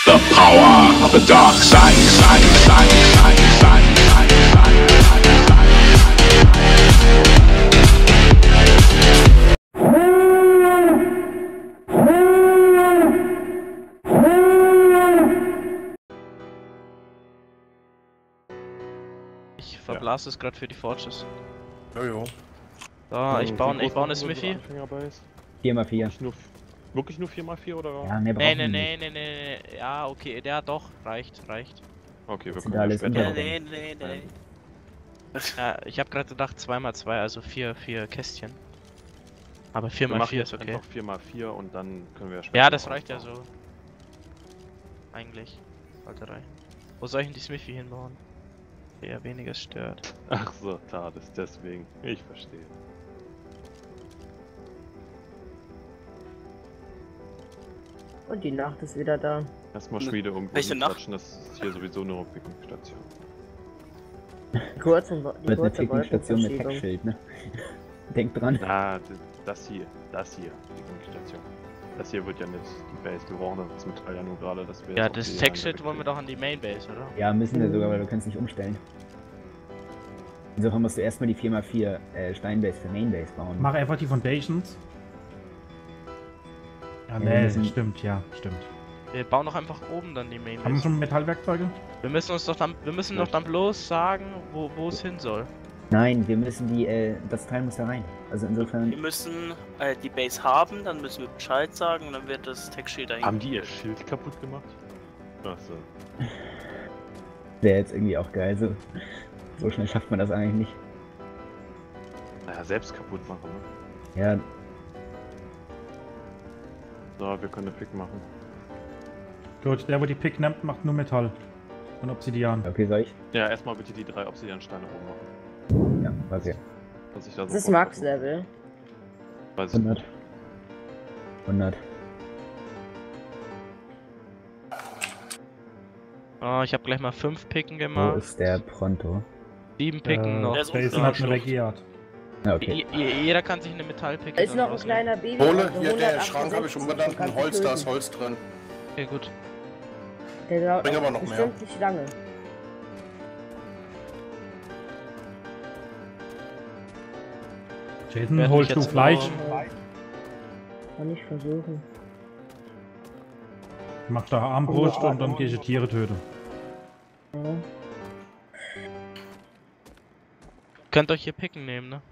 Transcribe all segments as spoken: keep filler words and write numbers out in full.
The power of the dark side, side, side, side, side, side, side, Ich verblase es gerade für die Forges. Jojo. So, ich baue ich baue eine Smithy. vier mal vier. Wirklich nur, wirklich nur vier mal vier oder? Ja, mehr Nee, brauchen nee, wir nee, nicht. nee, nee, nee. Ja, okay, der doch, reicht, reicht. Okay, wir Das können sind alles ja später Unterbau. noch- Nee, nee, nee. Ja, ich habe gerade gedacht zwei mal zwei, also vier, vier Kästchen. Aber vier Wir mal machen vier jetzt ist okay. einfach vier mal vier und dann können wir ja später Ja, noch das reicht ja so. ausbauen. Eigentlich. Sollte reichen. Wo soll ich denn die Smithy hinbauen? Eher weniger stört. Ach so, da, das ist deswegen. Ich verstehe. Und die Nacht ist wieder da. Erstmal Schmiede irgendwo Welche Nacht? hinklatschen, das ist hier sowieso nur eine Picknickstation. Die kurze, Wo- die Wird eine kurze Picknickstation mit Wolkenverschiebung. Heckschild, ne? Denkt dran. Ah, d- das hier, das hier, die Picknickstation. Das hier wird ja nicht die Base, wir brauchen das Metall ja nur gerade, dass wir Ja, jetzt auch das die Tech-Shit Anlage wollen wir kriegen. doch an die Main-Base, oder? Ja, müssen wir sogar, weil wir können es nicht umstellen. Insofern musst du erstmal die vier mal vier äh, Steinbase für Mainbase bauen. Mach einfach die Foundations. Ja, Ja, nee, wir müssen- stimmt, ja, stimmt. Wir bauen doch einfach oben dann die Haben wir Main-Base. schon Metallwerkzeuge? Wir müssen uns doch dann, wir müssen doch dann bloß sagen, wo wo es hin soll. Nein, wir müssen die, äh, das Teil muss da rein. Also insofern, Wir müssen äh, die Base haben, dann müssen wir Bescheid sagen und dann wird das Tech-Shield dahin. Haben die ihr Schild kaputt gemacht? Ach so. wäre jetzt irgendwie auch geil. So, so schnell schafft man das eigentlich nicht. Naja, selbst kaputt machen, ne? Ja, So, wir können eine Pick machen. Gut, der, wo die Pick nimmt, macht nur Metall. Und Obsidian. okay, soll ich? Ja, erstmal bitte die drei Obsidian-Steine oben machen. Ja, warte. Was ich da so Das ist vorstelle. Max-Level. Weiß ich hundert. nicht. hundert. Oh, ich habe gleich mal fünf Picken Wo gemacht. ist der Pronto? Sieben Picken Äh, noch. Der ist Jason unten hat eine am Legiat. Ah, okay. Je- je- Jeder kann sich eine Metallpicke Da ist dann noch ein rausnehmen. kleiner Baby. Hole, also hier der hundertachtundsechzig, Schrank habe ich umbenannt, den ein kannst du Holz, da ist töten. Holz drin. Okay, gut. Der dauert Bring aber noch mehr. bestimmt nicht lange. Jason, Werd holst mich du jetzt Fleisch? nur- Kann ich versuchen. Mach da Armbrust und dann gehe ich die Tiere töten. Ja. Könnt euch hier Picken nehmen, ne?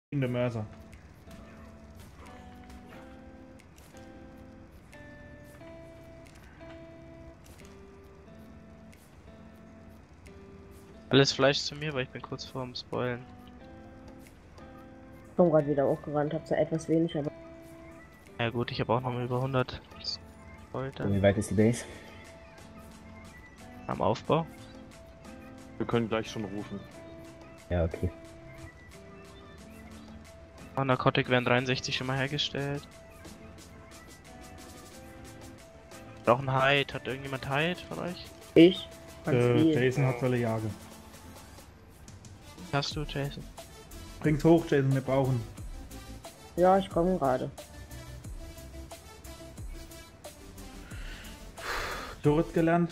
In der Mörser. Alles Fleisch zu mir, weil ich bin kurz vorm Spoilen. Ich komm gerade wieder hochgerannt, hab zwar etwas wenig, aber Ja gut, ich habe auch noch mal über hundert Spoilt So, wie weit ist die Base? am Aufbau. Wir können gleich schon rufen. Ja, okay. Oh, Narcotic werden dreiundsechzig schon mal hergestellt. Brauchen Hide. Hat irgendjemand Hide von euch? ich ganz Äh, viel. Jason hat solle jagen. Hast du, Jason? Bringt's hoch, Jason, wir brauchen. Ja, ich komme gerade. Turret gelernt.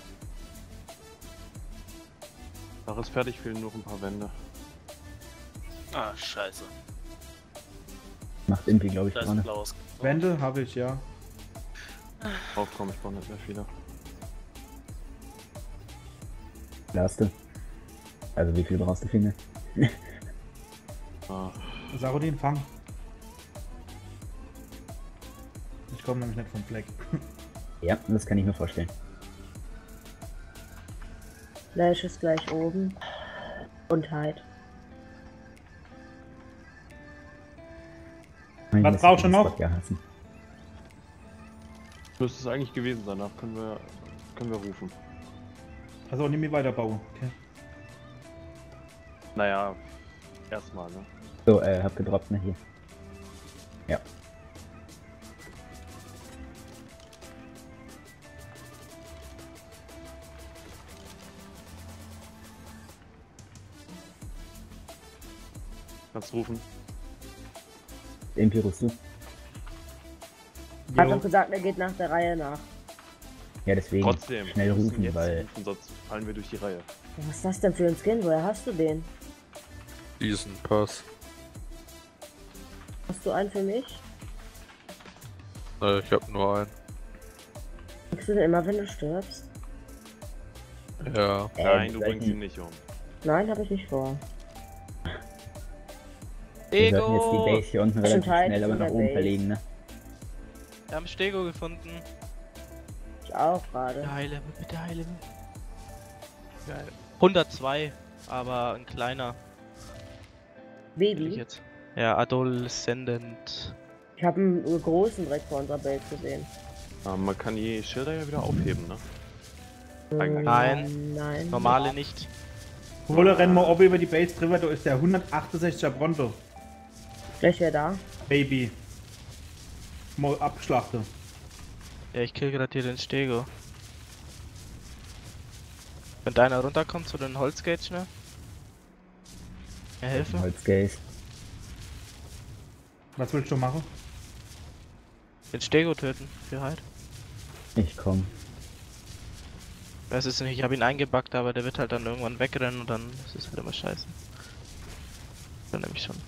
Dach ist fertig, fehlen noch ein paar Wände. Ah, scheiße. Macht Impi, glaube ich, Da ist vorne. ein blaues. Wände habe ich, ja. Aufkommen, ich brauche nicht mehr viele. Laste. Also wie viel brauchst du, Finger? Ah, Sarodin, fang. Ich komme nämlich nicht vom Fleck. Ja, das kann ich mir vorstellen. Flash ist gleich oben. Und halt. Ich Was muss brauchst du den noch? Spot ja hassen. müsste es eigentlich gewesen sein, danach können wir, können wir rufen. Also nicht mehr weiterbauen. Okay. Naja, erstmal, ne? So, äh, hab gedroppt, ne, hier. Ja. Kannst rufen. Impi rufst du? Hat Jo. doch gesagt, er geht nach der Reihe nach. Ja, deswegen Trotzdem, schnell wir müssen rufen, jetzt weil rufen, sonst fallen wir durch die Reihe. Was ist das denn für ein Skin? Woher hast du den? Diesen Pass. Hast du einen für mich? Äh, ich hab nur einen. Kriegst du den immer, wenn du stirbst? Ja. äh, Nein, du wir bringst ihn sollten, nicht um. Nein, habe ich nicht vor. wir sollten jetzt die Stego! Base hier unten Schon relativ Teil schnell aber von nach der oben Base. verlegen, ne? Wir haben Stego gefunden. Ich auch gerade. Bitte heile, bitte heile. Geil. hundertzwei, aber ein kleiner. Will ich Baby. jetzt. Ja, Adolescent. Ich habe einen großen direkt vor unserer Base gesehen. Ähm, man kann die Schilder ja wieder aufheben, ne? Ähm, Nein. Nein. Normale nicht. Wolle rennen wir oben über die Base drüber, da ist der hundertachtundsechziger Bronto. Gleich wer da? Baby. Mal abschlachten. Ja, ich kill gerade hier den Stego. Wenn deiner runterkommt zu den Holzgates schnell. Mir helfen? Holzgaze. Was willst du machen? Den Stego töten, für halt. Ich komm. Weiß es nicht, ich habe ihn eingebackt, aber der wird halt dann irgendwann wegrennen und dann ist es halt immer scheiße. Dann nämlich schon.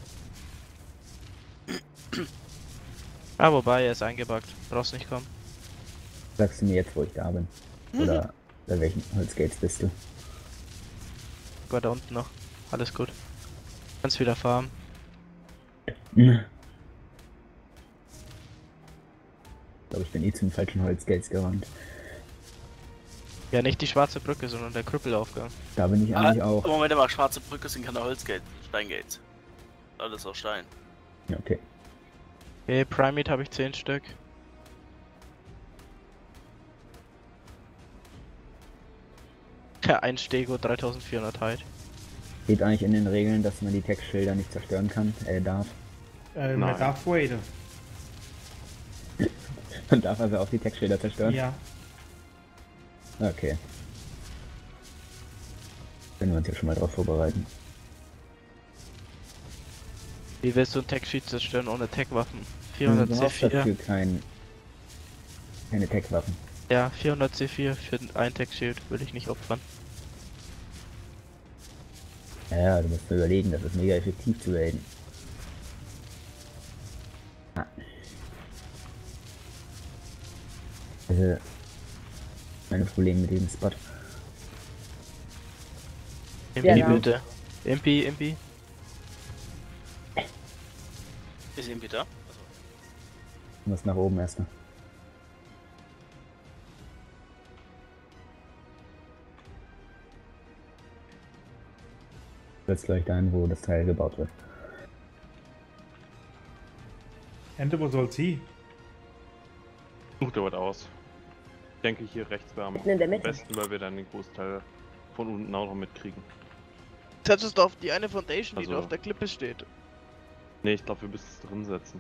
Ah, wobei, er ist eingebackt. Brauchst nicht kommen. Sagst du mir jetzt, wo ich da bin? Oder bei welchen Holzgates bist du? War da unten noch. Alles gut. Kannst wieder farmen. Ich glaube, ich bin eh zum falschen Holzgates gerannt. Ja, nicht die schwarze Brücke, sondern der Krüppelaufgang. Da bin ich eigentlich auch. Moment mal, schwarze Brücke sind keine Holzgate, Steingates. Alles aus Stein. Ja, okay. Okay, Primate habe ich zehn Stück. Ja, ein Stego, dreitausendvierhundert Hide. Steht eigentlich in den Regeln, dass man die Textschilder nicht zerstören kann, äh, darf. Äh, man Nein. darf waiten. Man darf also auch die Textschilder zerstören? Ja. Okay. Können wir uns ja schon mal drauf vorbereiten. Wie willst du ein Tech-Sheet zerstören ohne Tech-Waffen? Du vierhundert C brauchst vier. dafür kein, keine Tech-Waffen. Ja, vierhundert C vier für ein Tech-Shield würde ich nicht opfern. Ja, du musst mir überlegen, das ist mega effektiv zu raiden. Ah. Also, meine Probleme mit diesem Spot. Impi Ja, ja. bitte. Impi, Impi. Ist irgendwie da? Du musst nach oben erst. Ne? Jetzt gleich dahin, wo das Teil gebaut wird. Ente, wo soll sie? Sucht ihr was aus. Ich denke, hier rechts wäre am In der Mitte. besten, weil wir dann den Großteil von unten auch noch mitkriegen. Setzt du auf die eine Foundation, die Also- da auf der Klippe steht. Ne, ich glaube, wir müssen es drin setzen.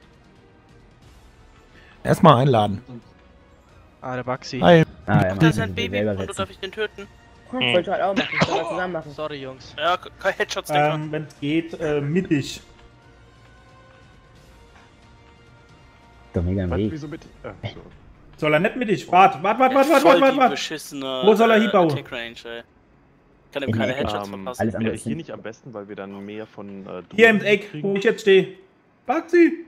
Erstmal einladen. Ah, der Baxi. Hi. Ah, ja, Da man ist kann ein sie Baby selber und du setzen. darf ich den töten? Hm, wollte ich halt auch machen. Sollen wir zusammen machen. Sorry, Jungs. Ja, kein Headshots, denke Ähm, wenn es geht, äh, mittig. Doch mega im Was, Weg. wieso mit? Äh, so. Soll er nicht mittig? Wart, wart, wart, wart, Voll wart, wart, wart, die wart. beschissene Wo soll er äh, hinbauen? Attack Range, ey. Kann ihm In keine der Ecke. Headshots Ähm, verpassen. Alles andere Wäre ist hier nicht am besten, weil wir dann mehr von äh, Hier im Drohnen Eck, kriegen? wo ich jetzt stehe. Baxi!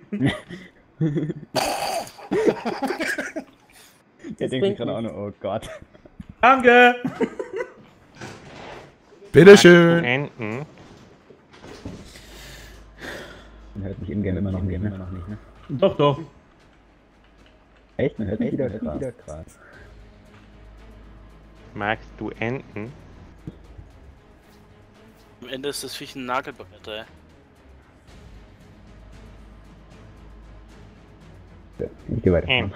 Der denkt sich gerade auch nur, oh Gott. Danke! Bitteschön. Enten. Man hört mich in-game immer noch nicht, ne? noch nicht, ne? Doch, doch. Echt? Man hört mich wieder krass. Magst du Enten? Am Ende ist das Viech ein Nagelbrett, ey. Ja, ich geh weiter. Enten.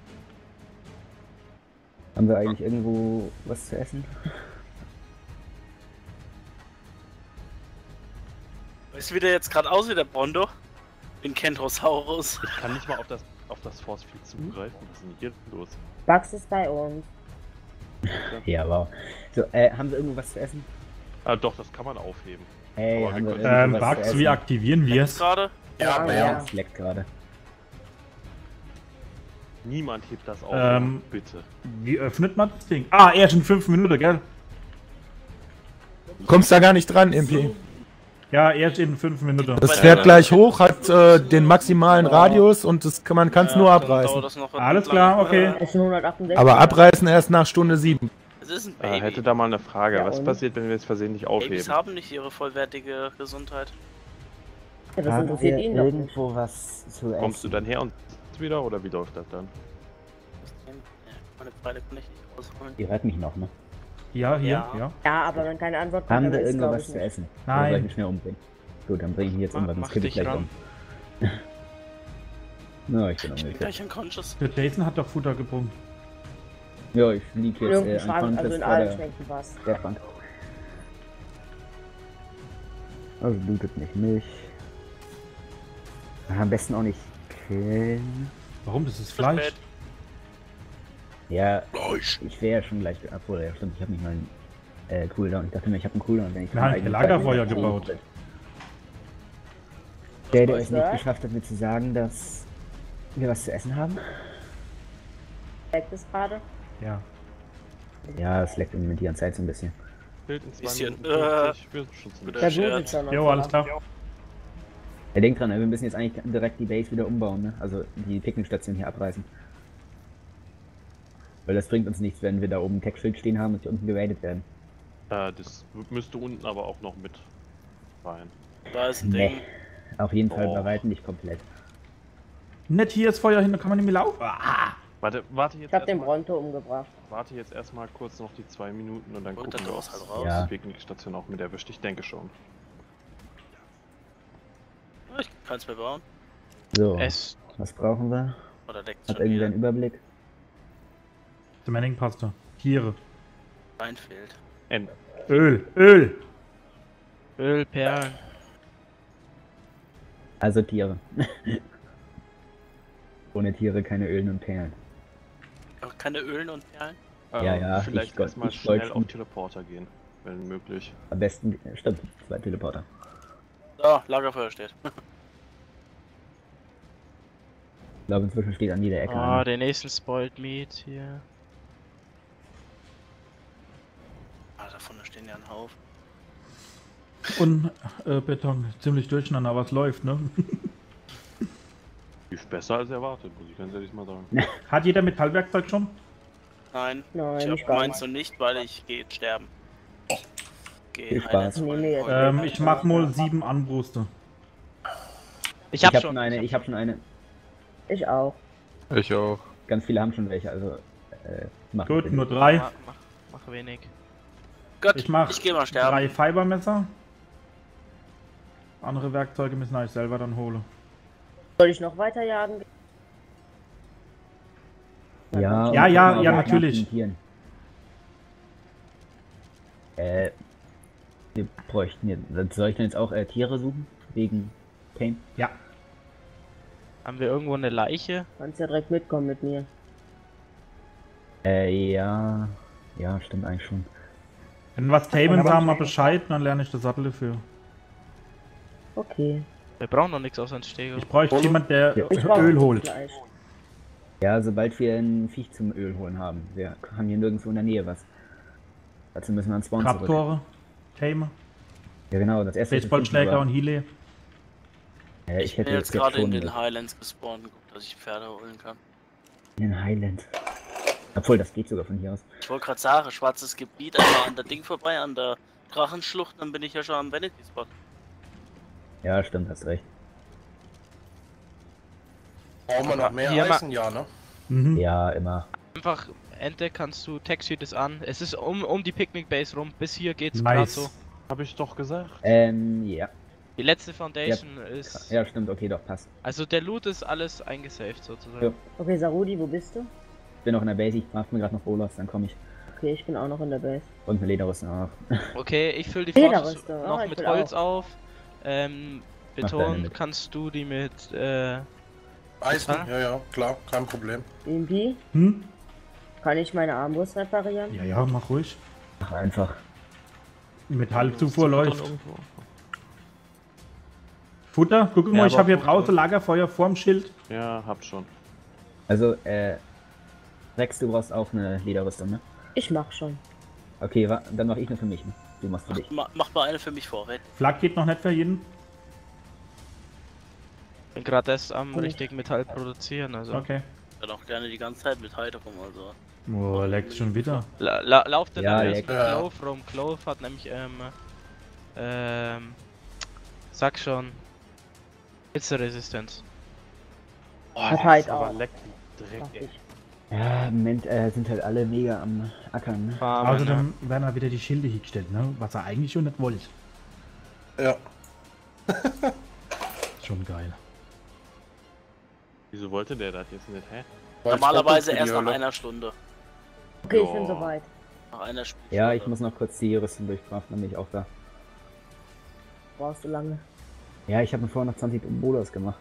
Haben wir eigentlich irgendwo was zu essen? Weißt du, wie der jetzt gerade aussieht, der Bondo? Den Kentrosaurus. Ich kann nicht mal auf das auf das Force Field zugreifen. Was ist denn hier los? Bugs ist bei uns. Ja, wow. So, äh, haben wir irgendwo was zu essen? Ah, doch, das kann man aufheben. Hey, Aber haben wir wir können- Ähm, irgendwo was zu Bugs, essen? wie aktivieren wir Jetzt es? gerade? Ja, Ja, ja. es leckt gerade. Niemand hebt das auf, Ähm, bitte. Wie öffnet man das Ding? Ah, erst in fünf Minuten, gell? Du kommst da gar nicht dran, M P. Ja, erst in fünf Minuten. Das fährt gleich hoch, hat äh, den maximalen Radius und das kann, man kann es nur dann abreißen. dauert das noch Alles lang. klar, okay. Es sind hundertachtundsechzig. Aber abreißen erst nach Stunde sieben. Es ist ein Äh, Baby. hätte da mal eine Frage. Ja, Was und? passiert, wenn wir es versehentlich Babys aufheben? haben nicht ihre vollwertige Gesundheit. Ja, das interessiert ihn doch nicht. irgendwo was zu essen? Kommst du dann her und wieder oder wie läuft das dann? Meine Pfeile kann ich nicht rausholen. Ihr hört mich noch, ne? Ja, hier, Ja. ja. Ja, aber wenn keine Antwort kommt, Haben dann wir ist irgendwo glaub was ich zu nicht. essen? Nein. Oder soll ich mich schnell umbringen? Gut, dann bringe ich ihn jetzt um, weil Mach sonst kippe ich dich gleich ran. um. Na, ich bin Ich bin umgekippt. gleich unconscious. Der Jason hat doch Futter gebrungen. Ja, ich liege jetzt Irgendein äh, Schrank, also unconscious in vor allen der, Schränken was. der Bank. Also blutet nicht mich. Am besten auch nicht killen. Warum? Das ist Zu Fleisch. spät. Ja, ich wäre ja schon gleich. Obwohl, ja stimmt, ich habe nicht mal einen äh, Cooldown. Ich dachte mir, ich habe einen Cooldown, wenn ich Wir haben eigenen ein Lagerfeuer Zeit- gebaut. Der, der es Was nicht sagt? geschafft hat, mir zu sagen, dass wir was zu essen haben. Leckt es gerade? Ja. Ja, es leckt mit die Zeit so ein bisschen. Bild in zwei Bisschen, Minuten fünfzig. Wir sind mit. Bitte. Der Scherz. blutet schon. Jo, alles klar. Ja, denkt dran, wir müssen jetzt eigentlich direkt die Base wieder umbauen, ne? Also die Picknickstation hier abreißen. Weil das bringt uns nichts, wenn wir da oben ein Tech-Schild stehen haben und hier unten geradet werden. Äh, das müsste unten aber auch noch mit rein. Da ist ein Nee. Ding. Auf jeden Fall Oh. bei weitem nicht komplett. Nicht hier ist Feuer hin, da kann man nicht mehr laufen. Ah. Warte, warte jetzt Ich hab den erstmal. Bronto umgebracht. Warte jetzt erstmal kurz noch die zwei Minuten und dann Und gucken dann wir, raus, ob halt raus. Ja. die Picknickstation auch mit erwischt. Ich denke schon. Ich kann es mehr bauen. So, Es. was brauchen wir? Oder deckt Hat schon irgendwer wieder. einen Überblick? Der Manning Pasta. Tiere. Rein fehlt. End. Öl. Öl. Öl, Perlen. Also Tiere. Ohne Tiere keine Ölen und Perlen. Auch keine Ölen und Perlen? Ja, ja, Vielleicht ich- erstmal ich schnell wollte- auf Teleporter gehen, wenn möglich. Am besten, stimmt, zwei Teleporter. Da, Lagerfeuer steht. Ich glaube, inzwischen steht an jeder Ecke. Oh, einer. den nächsten Spoiled Meat hier. Ah, da vorne stehen ja ein Haufen. Und äh, Beton. Ziemlich durcheinander, aber es läuft, ne? Lief besser als erwartet, muss ich ganz ehrlich mal sagen. Hat jeder Metallwerkzeug schon? Nein, Nein, ich nicht hab gar meins noch nicht, weil ich gehe jetzt sterben. Geh Viel Spaß. Nee, nee, jetzt- Ähm, ich mach mal sieben Anbruste. Ich hab, hab schon eine, hab ich hab schon eine. Ich auch. Ich auch. Ganz viele haben schon welche, also äh, mach Gut, bitte nur nicht. drei. Mach, mach, mach wenig. Gott, Ich mach ich geh mal sterben. drei Fibermesser. Andere Werkzeuge müssen euch selber dann holen. Soll ich noch weiter jagen? Ja, Ja, und ja, gucken, ob ja, wir natürlich. nach den Tieren. Äh, wir bräuchten jetzt, soll ich denn jetzt auch äh, Tiere suchen? Wegen Pain? Ja. Haben wir irgendwo eine Leiche? Kannst ja direkt mitkommen mit mir. Äh, ja, ja, stimmt eigentlich schon. Wenn was tamen, sagen wir Bescheid, dann lerne ich das Sattel dafür. Okay. Wir brauchen noch nichts außer ein Stego. Ich bräuchte jemand, der Ja. Ich brauche Öl holt. Fleisch. Ja, sobald wir ein Viech zum Öl holen haben. Wir haben hier nirgendwo in der Nähe was. Dazu müssen wir ans Spawn zurück. Raptore, Tame, Ja genau, das erste ist ein Baseballschläger und Fünfer. Healy. äh, Ich Ich hätte bin jetzt, jetzt gerade in schon den Highlands gespawnt, guck, dass ich Pferde holen kann. in den Highland. Obwohl, das geht sogar von hier aus. Ich wollte gerade sagen, schwarzes Gebiet, einmal an der Ding vorbei, an der Drachenschlucht, dann bin ich ja schon am Vanity-Spot. Ja, stimmt, hast recht. Brauchen wir noch mehr Hier ma- Eisen? Ja, ne? Mhm. Ja, immer. Einfach, Ente kannst du, Tech-Sheet es an. Es ist um, um die Picnic Base rum. Bis hier geht's gerade Nice. so. Hab ich doch gesagt. Ähm, ja. Die letzte Foundation ist... Ja, stimmt, okay, doch, passt. Also der Loot ist alles eingesaved sozusagen. Ja. Okay, Sarudi, wo bist du? Ich bin noch in der Base, ich craft mir gerade noch Rollers, dann komme ich. Okay, ich bin auch noch in der Base. Und eine Lederrüstung auch. Okay, ich fülle die Federrüstung, Forces ah, noch ich mit will Holz auch. auf. Ähm, Mach deine Beton mit. kannst du die mit... Äh, Eisen? Ah. Ja, ja, klar, kein Problem. E M P? Hm? Kann ich meine Armbrust reparieren? Ja, ja, mach ruhig. Ach, einfach. Die Metallzufuhr läuft. irgendwo. Futter, guck mal, Ja, ich aber habe hier Futter. draußen Lagerfeuer vorm Schild. Ja, hab schon. Also, äh, Rex, du brauchst auch eine Lederrüstung, ne? Ich mach schon. Okay, wa dann mach ich nur für mich, ne? Du machst für dich. Mach, mach mal eine für mich vorwärts. Flak geht noch nicht für jeden. Bin gerade erst am Gut. richtigen Metall produzieren, also. Okay. Ich kann auch gerne die ganze Zeit mit Heide rum, also. Oh, leckt schon wieder. La la lauft der Ja, dann erst leck. mit Ja. Clove rum. Clove hat nämlich, ähm, ähm, sag schon, Hitzeresistenz. Hat halt aber auch. leck die Dreck, Mach ey. ich. Ja, im Moment äh, sind halt alle mega am Ackern, ne? Farmen, Außerdem werden da wieder die Schilde hingestellt, ne? Was er eigentlich schon nicht wollte. Ja. Schon geil. Wieso wollte der das jetzt nicht, hä? Weil es Normalerweise trocken für die erst nach Hölle. einer Stunde. Okay, ich Ja. bin soweit. Nach einer Spiel. Ja, ich muss noch kurz die Rüstung durchkraften, dann bin ich auch da. Brauchst du lange. Ja, ich habe mir vorher noch zwanzig Bolas gemacht.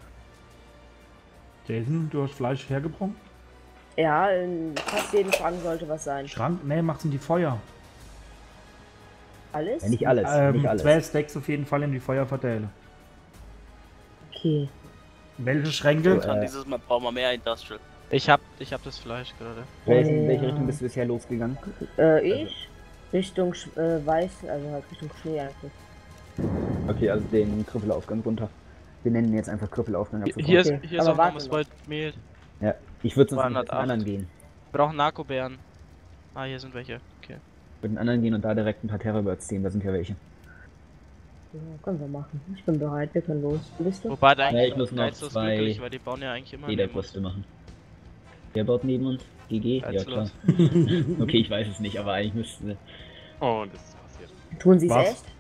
Jason, du hast Fleisch hergebrummt? Ja, in fast jedem Schrank sollte was sein. Schrank? Ne, mach's in die Feuer. Alles? Ja, nicht alles, Ähm, nicht alles. zwei Stacks auf jeden Fall in die Feuer verteilen. Okay. Welche Schränke? So, Dann äh, dieses Mal brauchen wir mehr Industrial. Ich hab, ich hab das Fleisch gerade. Welche, Ja. in welche Richtung bist du bisher losgegangen? Äh, ich? Richtung Sch- äh, Weiß, also halt Richtung Schnee eigentlich. Okay, also den Krüppelaufgang runter. Wir nennen ihn jetzt einfach Krüppelaufgang ab Hier, sofort. hier ist, Okay. hier ist Aber auch warte noch noch. White Mehl. Ja, ich würde sonst mit den zweihundertacht. anderen gehen. Wir brauchen Narkobeeren. Ah, hier sind welche. Okay. Mit den anderen gehen und da direkt ein paar Terrorbirds ziehen, da sind ja welche. Ja, können wir machen. Ich bin bereit, wir können los. Wo bist du? Wobei da Ja, eigentlich ich muss noch geizlos zwei möglich, weil die bauen ja eigentlich immer neben uns. Lederbrüste machen. Wer baut neben uns? G G? Ja, klar. Geizlos. Okay, ich weiß es nicht, aber eigentlich müsste. Oh, und das ist passiert. Tun sie es Was? echt?